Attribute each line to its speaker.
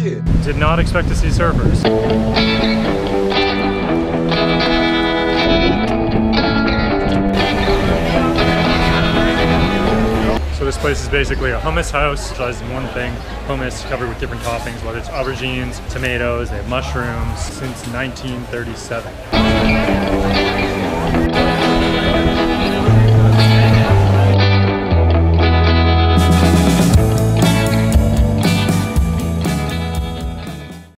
Speaker 1: shit.
Speaker 2: Did not expect to see surfers. So this place is basically a hummus house, specializes in one thing, hummus covered with different toppings, whether it's aubergines, tomatoes, they have mushrooms, since 1937.